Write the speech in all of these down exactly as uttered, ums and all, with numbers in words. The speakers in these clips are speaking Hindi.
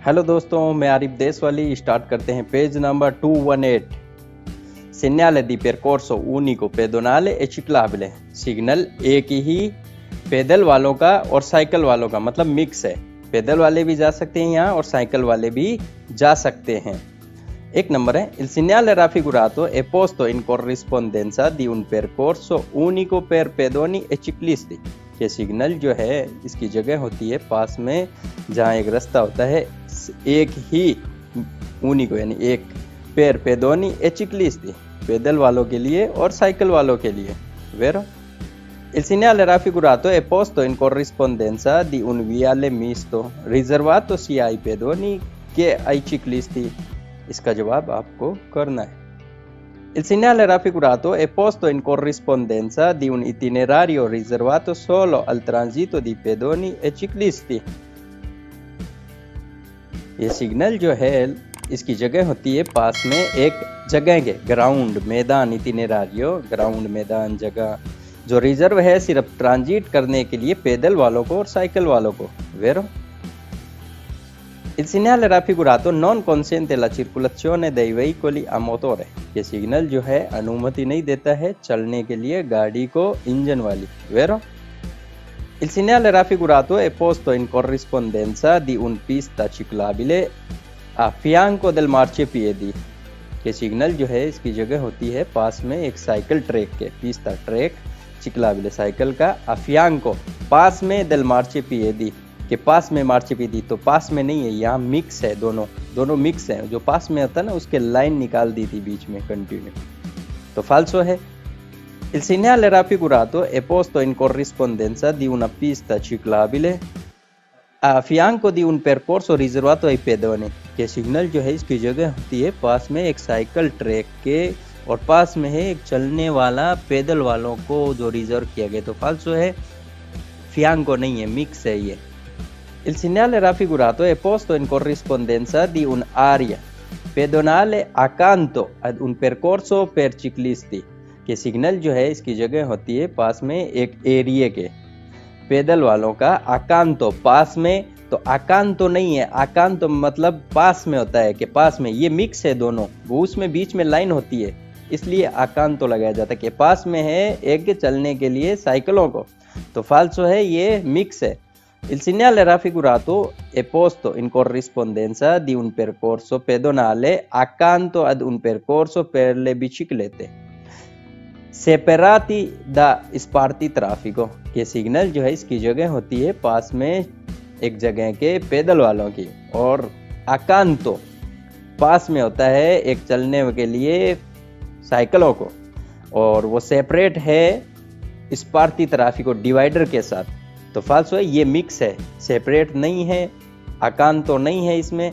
हेलो दोस्तों, मैं आरिफ देशवाली। स्टार्ट करते हैं पेज नंबर दो सौ अठारह। Segnale di percorso unico pedonale e ciclabile। Signal एक ही पैदल वालों का और साइकिल वालों का, मतलब मिक्स है। पैदल वाले भी जा सकते हैं यहाँ और साइकिल वाले भी जा सकते हैं। एक नंबर है Il segnale raffigurato è posto in corrispondenza di un percorso unico per pedoni e ciclisti। ये सिग्नल जो है इसकी जगह होती है पास में जहाँ एक रास्ता होता है एक ही unico यानी एक per pedoni e ciclisti, पैदल वालों के लिए और साइकिल वालों के लिए। Vero? Il segnale raffigurato è posto in corrispondenza di un viale misto riservato sia ai pedoni che ai ciclisti। इसका जवाब आपको करना है। Il segnale raffigurato è posto in corrispondenza di un itinerario riservato solo al transito di pedoni e ciclisti। ये सिग्नल जो है इसकी जगह होती है पास में एक जगह के, ग्राउंड मैदान, इटिनेरारियो ग्राउंड मैदान जगह जो रिजर्व है सिर्फ ट्रांजिट करने के लिए पैदल वालों को और साइकिल वालों को। Vero? Il segnale raffigurato non consente la circolazione dei veicoli a motore। ये सिग्नल जो है अनुमति नहीं देता है चलने के लिए गाड़ी को इंजन वाली। Vero? Il segnale raffigurato è posto in corrispondenza di un pista ciclabile a fianco del marciapiedi। ये सिग्नल जो है इसकी जगह होती है पास में एक साइकिल ट्रैक के, पिस्ता ट्रैक चिक्लाबिले साइकिल का, a fianco पास में del marciapiedi के पास में मार्चिपीदी, तो पास में नहीं है, यहाँ मिक्स है, दोनों दोनों मिक्स है। जो पास में होता है ना उसके लाइन निकाल दी थी बीच में कंटिन्यू, तो फाल्सो है। Il segnale raffigurato è posto in corrispondenza di una pista ciclabile a fianco di un percorso riservato ai pedoni। ये सिग्नल जो है इसकी जगह होती है पास में एक साइकिल ट्रैक के और पास में है एक चलने वाला पैदल वालों को जो रिजर्व किया गया, तो फाल्सो है, fianco नहीं है, मिक्स है ये। Il segnale raffigurato è posto in corrispondenza di un'area pedonale accanto ad un percorso per ciclisti। ये सिग्नल जो है इसकी जगह होती है पास में एक एरिया के पैदल वालों का, आकांतो पास में, तो आकांतो नहीं है, आकांतो मतलब पास में होता है कि पास में, ये मिक्स है दोनों, वो उसमें बीच में लाइन होती है इसलिए आकांतो लगाया जाता है कि पास में है एक चलने के लिए साइकिलों को, तो फाल्सो है, ये मिक्स है। Il segnale raffigurato è posto in corrispondenza di un percorso pedonale accanto ad un percorso per le biciclette separati da sparti traffico। ये सिग्नल जो है इसकी जगह होती है पास में एक जगह के पैदल वालों की, और accanto पास में होता है एक चलने के लिए साइकिलों को, और वो सेपरेट है स्पार्टी ट्रैफिको डिवाइडर के साथ, तो फाल्सो है, ये मिक्स है, सेपरेट नहीं है, आकांतो नहीं है इसमें।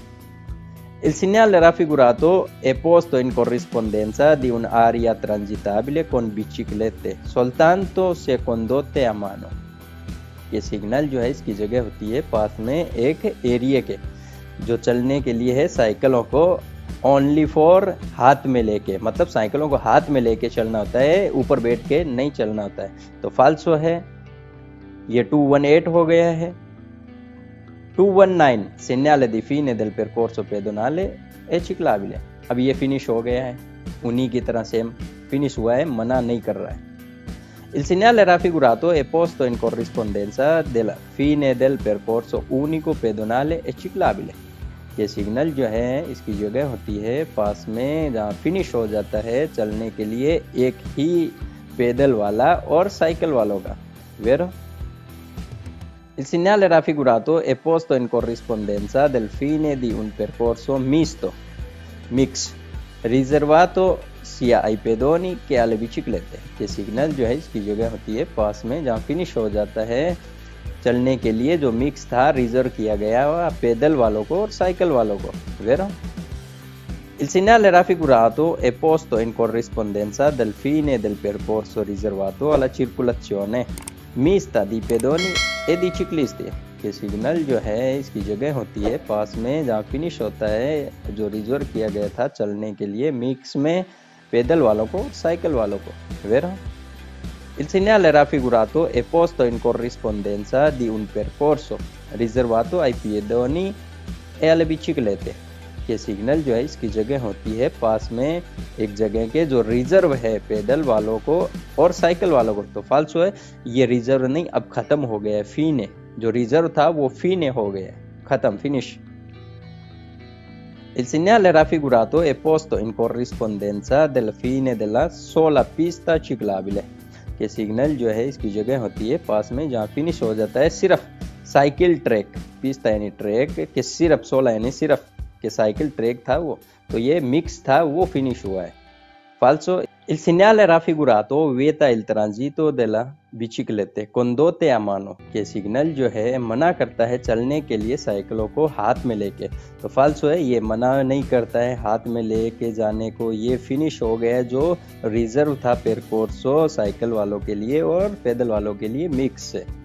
Il segnale raffigurato è posto in corrispondenza di un'area transitabile con biciclette soltanto se condotte a mano। ये सिग्नल जो है इसकी जगह होती है पास में एक एरिया के जो चलने के लिए है साइकिलों को, ओनली फॉर हाथ में लेके, मतलब साइकिलों को हाथ में लेके चलना होता है, ऊपर बैठ के नहीं चलना होता है, तो फाल्सो है, ये दो सौ अठारह हो गया है। दो सौ उन्नीस segnale di fine del percorso pedonale e ciclabile। अब ये फिनिश हो गया है, उन्हीं की तरह सेम फिनिश हुआ है, मना नहीं कर रहा है। Il segnale raffigurato è posto in corrispondenza della fine del percorso unico pedonale e ciclabile। ये सिग्नल जो है इसकी जगह होती है पास में जहाँ फिनिश हो जाता है चलने के लिए एक ही पैदल वाला और साइकिल वालों का। Vero? Il segnale raffigurato è posto in corrispondenza del fine di un percorso misto, mix, riservato sia ai pedoni che alle biciclette। ये सिग्नल जो है इसकी जगह होती है पास में जहाँ फिनिश हो जाता है चलने के लिए जो मिक्स था, रिजर्व किया गया पैदल वालों को और साइकिल वालों को। Vero? Il segnale raffigurato è posto in corrispondenza del fine del percorso riservato alla circolazione mista di pedoni e di ciclisti। ये सिग्नल जो है इसकी जगह होती है पास में जहाँ फिनिश होता है जो रिजर्व किया गया था चलने के लिए मिक्स में पैदल वालों को साइकिल वालों को। Vero? Il segnale raffigurato è posto in corrispondenza di un percorso riservato ai pedoni e alle biciclette, ये सिग्नल जो है इसकी जगह होती है पास में एक जगह के जो रिजर्व है पैदल वालों को और साइकिल वालों को। तो फाल्सो है, ये रिजर्व नहीं, अब खत्म हो गया है। फीने, जो रिजर्व था वो फीने हो गया, खत्म, finish. Il segnale raffigurato è posto in corrispondenza della fine della sola pista ciclabile, ये सिग्नल जो है इसकी जगह होती है पास में जहाँ फिनिश हो जाता है सिर्फ साइकिल ट्रैक, पिस्ता यानी ट्रैक के सिर्फ सोलह यानी सिर्फ के साइकिल ट्रैक था वो, तो ये मिक्स था वो फिनिश हुआ है। फाल्सो, il segnale raffigurato vieta il transito della biciclette condotte a mano, ये सिग्नल जो है मना करता है चलने के लिए साइकिलों को हाथ में लेके। तो फाल्सो है, ये मना नहीं करता है हाथ में लेके जाने को, ये फिनिश हो गया जो रिजर्व था पेरकोर्सो साइकिल वालों के लिए और पैदल वालों के लिए मिक्स है।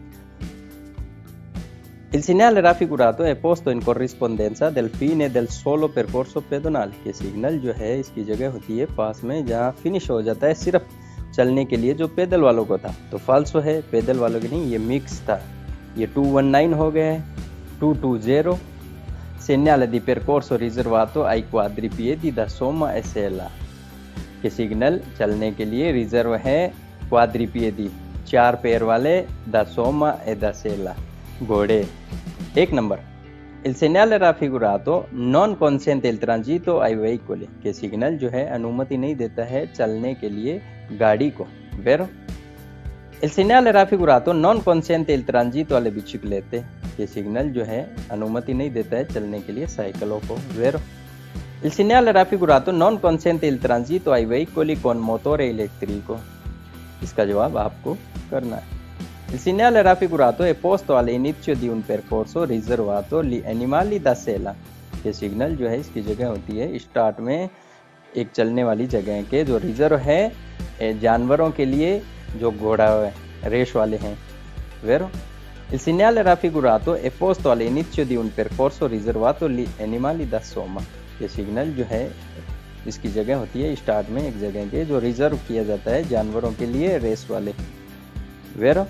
Il segnale raffigurato è posto in corrispondenza del fine del solo percorso pedonale, ये सिग्नल जो है इसकी जगह होती है पास में जहाँ फिनिश हो जाता है सिर्फ चलने के लिए जो पैदल वालों को था। तो फाल्सो है, पैदल वालों के नहीं, ये मिक्स था। ये टू वन नाइन हो गया है। Two two zero segnale di percorso riservato ai quadripiedi da somma e sella, ये सिग्नल चलने के लिए रिजर्व है क्वाड्रिपिएदी, चार पैर वाले, da somma e da sella, घोड़े। एक number, il segnale raffigurato non consente il transito ai veicoli, के सिग्नल जो है अनुमति नहीं देता है चलने के लिए गाड़ी को। वेरो, il segnale raffigurato non consente il transito alle biciclette, ये सिग्नल जो है अनुमति नहीं देता है चलने के लिए साइकिलों को। वेरो, il segnale raffigurato non consente il transito ai veicoli con motore elettrico, इसका जवाब आपको करना है। Il segnale raffigurato è posto all'inizio di un percorso riservato agli animali da sella, ये सिग्नल जो है इसकी जगह होती है स्टार्ट में एक चलने वाली जगह के जो रिजर्व है जानवरों के लिए जो घोड़ा रेस वाले हैं। वेरो, il segnale raffigurato è posto all'inizio di un percorso riservato agli animali da somma, ये सिग्नल जो है इसकी जगह होती है स्टार्ट में एक जगह के जो रिजर्व किया जाता है जानवरों के लिए रेस वाले। वेरो,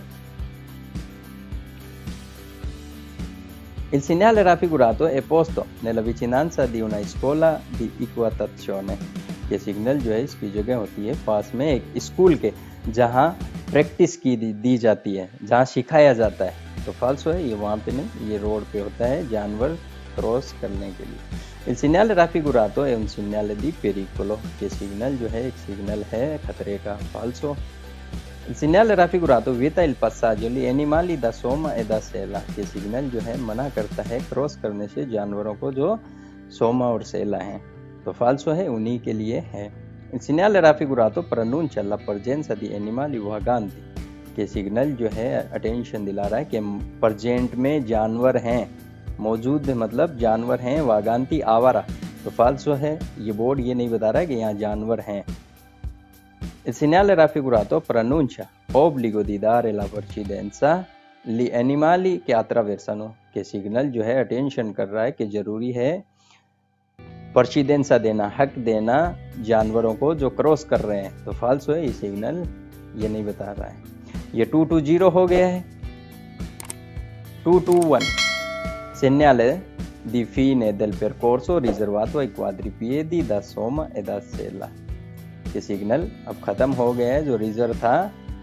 il segnale raffigurato è posto nella vicinanza di una scuola di equitazione, ये सिग्नल जो है इसकी जगह होती है पास में एक स्कूल के जहाँ प्रैक्टिस की दी, दी जाती है, जहाँ सिखाया जाता है। तो फाल्सो है, ये वहाँ पे नहीं, ये रोड पे होता है जानवर क्रॉस करने के लिए। il segnale raffigurato è un segnale di pericolo, ये सिग्नल जो है एक सिग्नल है खतरे का। फाल्सो, il segnale raffigurato vieta il passaggio agli animali da somma e da sella, ये सिग्नल जो है मना करता है क्रॉस करने से जानवरों को जो सोमा और सेला हैं। तो फाल्सो है, उन्हीं के लिए है। il segnale raffigurato preannuncia la presenza di animali vaganti, ये सिग्नल जो है अटेंशन दिला रहा है कि प्रेजेंट में जानवर हैं, मौजूद मतलब जानवर हैं, वागांती आवारा। तो फाल्सो है, ये बोर्ड ये नहीं बता रहा है कि यहाँ जानवर हैं। il segnale raffigurato preannuncia obbligo di dare la precedenza agli animali che attraversano, के सिग्नल जो है अटेंशन कर रहा है कि जरूरी है परचिदेंसा देना, हक देना जानवरों को जो क्रॉस कर रहे हैं। तो फाल्सो है, ये सिग्नल ये नहीं बता रहा है। ये टू टू जीरो हो गया है। Two two one segnale di fine del percorso riservato ai quadripiedi da somma e da sella, ये सिग्नल अब खत्म हो गया है जो रिजर्व था।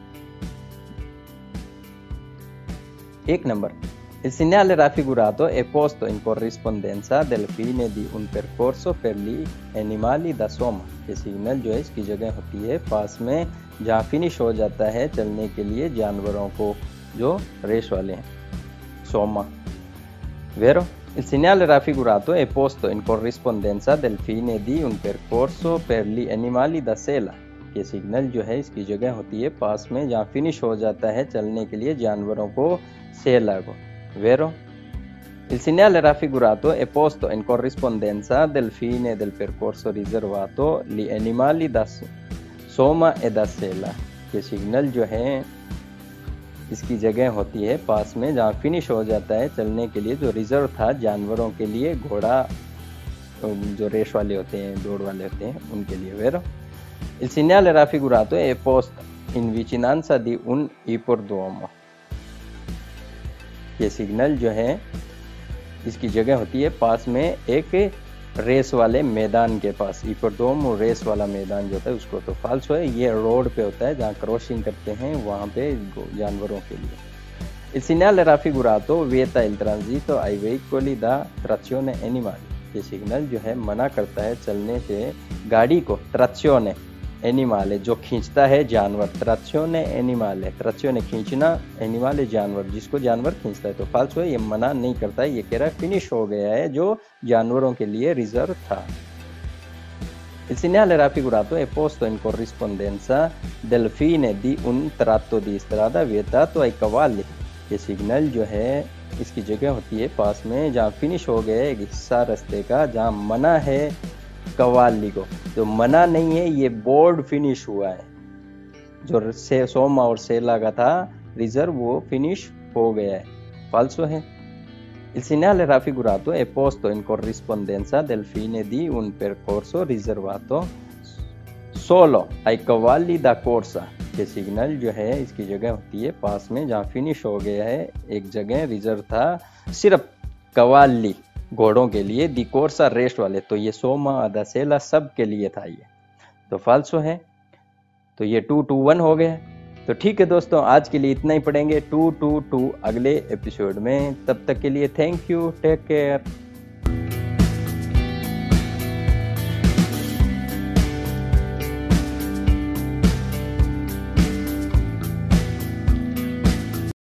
एक number, il segnale raffigurato è posto in corrispondenza del fine di un percorso per gli animali da somma, ये सिग्नल जो है इसकी जगह होती है पास में जहाँ फिनिश हो जाता है चलने के लिए जानवरों को जो रेस वाले हैं, सोमा। Vero? Il segnale raffigurato è posto in corrispondenza del fine di un percorso per gli animali da sella, ये सिग्नल जो है इसकी जगह होती है पास में जहाँ फिनिश हो जाता है चलने के लिए जानवरों को सेला को। Vero? Il segnale raffigurato è posto in corrispondenza del fine del percorso riservato agli animali da somma e da sella, ये सिग्नल जो है इसकी जगह होती है पास में जहाँ फिनिश हो जाता है चलने के लिए जो रिजर्व था जानवरों के लिए, घोड़ा जो रेस वाले होते हैं, दौड़ वाले होते हैं, उनके लिए। Vero? Il segnale raffigurato è posto in vicinanza di un ippodromo, ये सिग्नल जो है इसकी जगह होती है पास में एक रेस वाले मैदान के पास, इकोडोम रेस वाला मैदान जो होता है उसको। तो फाल्सो है, ये रोड पे होता है जहाँ क्रॉसिंग करते हैं वहाँ पे जानवरों के लिए। Il segnale raffigurato vieta il transito ai veicoli da trazione animale। ये सिग्नल जो है मना करता है चलने से गाड़ी को, ट्रैक्शने एनिमाले जो खींचता है जानवर, ट्रैक्शने एनिमाले, ट्रैक्शने खींचना, एनिमाले जानवर, जिसको जानवर खींचता है। तो फाल्सो है, ये मना नहीं करता है, ये कह रहा है फिनिश हो गया है जो जानवरों के लिए रिजर्व था। Il segnale raffigurato è posto in corrispondenza del fine di un tratto di strada vietato ai cavalli। ये सिग्नल जो है इसकी जगह होती है पास में जहाँ फिनिश हो गया एक हिस्सा रास्ते का, जहाँ मना है कवाली को। तो मना नहीं है, ये बोर्ड फिनिश हुआ है, जो से सोमा और सेला का था रिजर्व वो फिनिश हो गया है। फाल्सो है। Il segnale raffigurato è posto in corrispondenza del fine di un percorso riservato solo ai cavalli da corsa। ये सिग्नल जो है इसकी जगह होती है पास में जहाँ फिनिश हो गया है एक जगह रिजर्व था सिर्फ कवाली घोड़ों के लिए, दी कोर्सा रेस्ट वाले। तो ये सोमा आधा सेला सब के लिए था ये। तो फाल्सो है, तो ये टू टू वन हो गया। तो ठीक है दोस्तों, आज के लिए इतना ही पढ़ेंगे, टू टू टू अगले एपिसोड में। तब तक के लिए थैंक यू, टेक केयर।